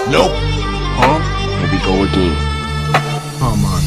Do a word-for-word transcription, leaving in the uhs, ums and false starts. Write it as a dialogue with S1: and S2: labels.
S1: Nope.
S2: Huh? Here we go again.
S3: Oh my